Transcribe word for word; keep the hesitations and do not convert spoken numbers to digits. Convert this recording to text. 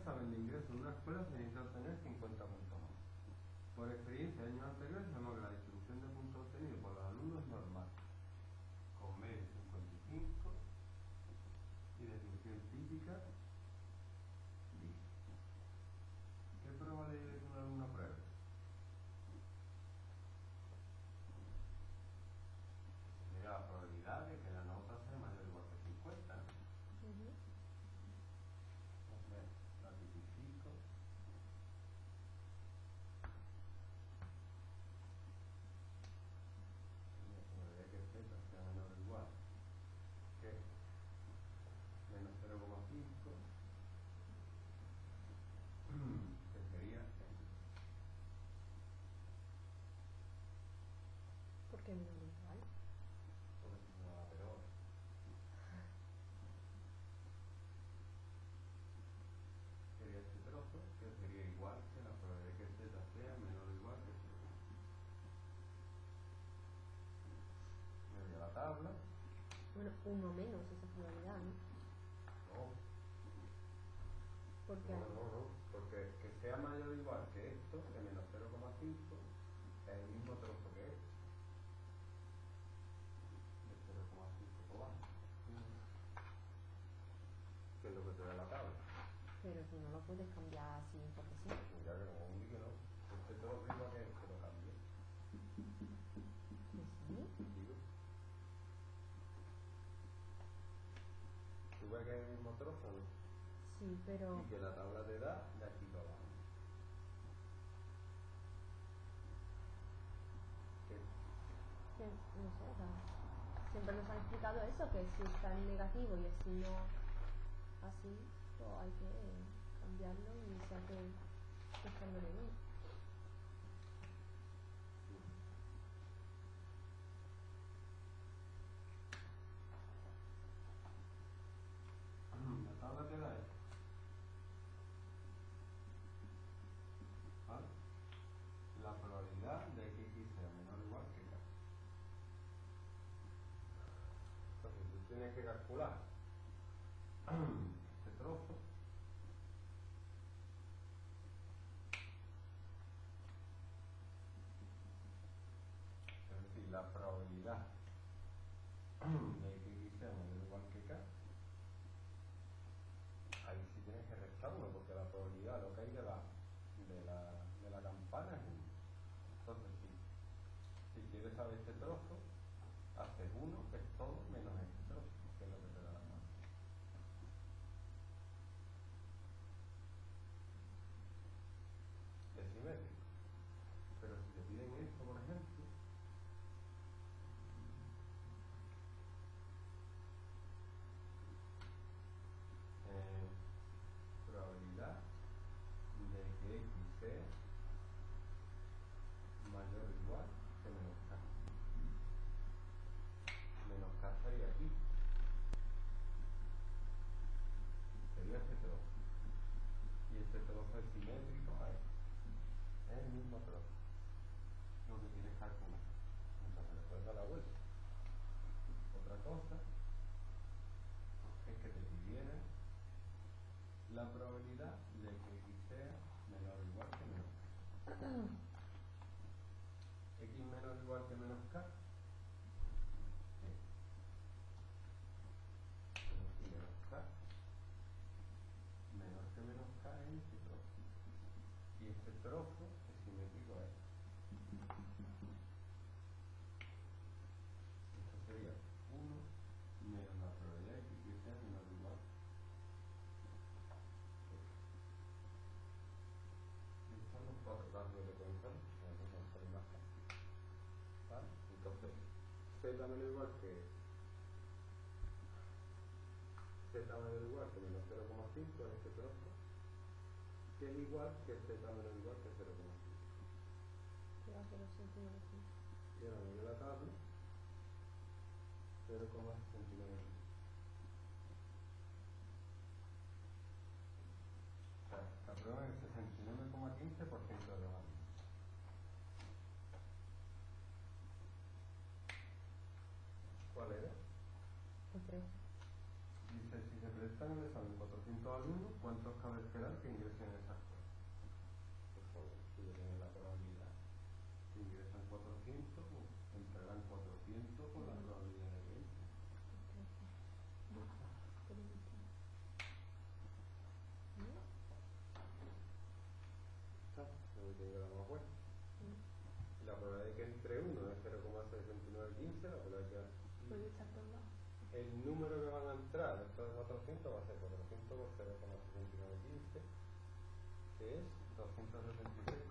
examen de ingreso de una escuela se necesita obtener cincuenta puntos más. Por experiencia de años anteriores, sabemos que la distribución de puntos obtenidos por los alumnos es normal, con media cincuenta y cinco y distribución típica diez. ¿Qué probabilidad de que un alumno apruebe? Sería la probabilidad de que la nota sea mayor o igual que cincuenta, ¿no? Uh-huh. Entonces, la tipifico. Que z sea menor o igual que menos cero coma cinco, que sería esto. ¿Por qué menor o igual? Porque si no va peor. Sería este trozo, que sería igual que la probabilidad de que z sea menor o igual que cero. Me voy a la tabla. Bueno, uno menos esa probabilidad, ¿no? No. ¿Por qué? No, no, no. Porque que sea mayor o igual que esto, que menos cero coma cinco, es el mismo trozo que esto. De cero coma cinco por que es lo que te da la tabla. Pero si no lo puedes cambiar así porque sí. Ya que como un que no, este todo mismo que que lo cambie. ¿Que sí? Digo. ¿Tú ves que es el mismo trozo, no? Sí, pero... Y que la tabla te da de aquí para abajo. ¿Qué? Que, no sé, o sea, siempre nos han explicado eso, que si está en negativo y el signo así, pues hay que cambiarlo y se hace buscándole bien. La tabla te da esto. ¿Vale? La probabilidad de que x sea menor o igual que k. Entonces tú tienes que calcular este trozo es decir, la probabilidad de que x sea menor o igual que k. Ahí sí tienes que restar uno, porque la probabilidad, lo que hay debajo de la, de la campana es uno. Entonces, si, si quieres saber este trozo, haces uno, que es todo, menos este trozo, que es lo que te da la mano. Es simétrico. Pero si te piden esto, por ejemplo, eh, probabilidad de que x sea mayor o igual que menos k. Menos k sería aquí. Sería este trozo. Y este trozo es simétrico a este. Es el mismo trozo. Lo que tienes que calcular. Entonces le puedes dar la vuelta. Otra cosa es que te pidieran la probabilidad de que x sea menor o igual que menos k. X menor o igual que menos k. Y menos k. Menor que menos k es este trozo. Y este trozo es simétrico a este. Esto sería uno menos la probabilidad de que x sea menor o igual. Estos son los cuatro casos que te cuentan, ¿vale? Entonces, z menor o igual que z menor o igual que menos cero coma cinco en este trozo, que es igual que z menor o igual que cero coma cinco. Y ahora me dio la tabla cero coma sesenta y nueve. O sea, la prueba es el sesenta y nueve coma quince por ciento de los alumnos. ¿Cuál era? El tres. Dice, si se prestan el examen cuatrocientos cuatrocientos al uno, ¿cuántos cabe esperar que ingresen esas cosas? Pues joder, si ya tienen la probabilidad. Si ingresan cuatrocientos, pues entrarán cuatrocientos con la probabilidad de veinte. Está, no me tiene que dar más vueltas. La probabilidad de que entre uno es cero coma sesenta y nueve uno cinco, la probabilidad de Puede estar todo lado. que el número que van a entrar después de cuatrocientos va a ser cuatrocientos por cero coma sesenta y nueve uno cinco, que es doscientos setenta y tres